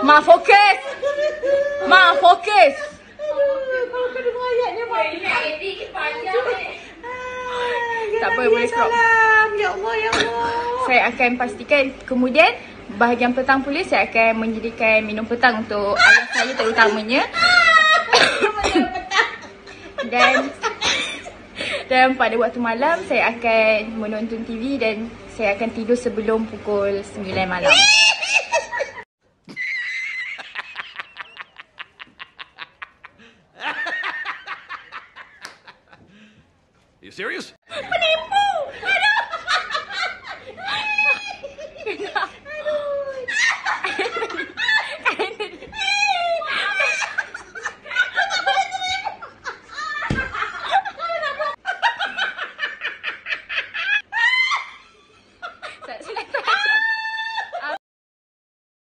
Ma fokus. Ma fokus. Kalau kena ayatnya Tak apa, boleh crop. Ya Allah, ya Allah. Saya akan pastikan kemudian bahagian petang pula saya akan menyediakan minum petang untuk ayah saya terutamanya. Dan pada waktu malam saya akan menonton TV dan saya akan tidur sebelum pukul 9 malam. You serious?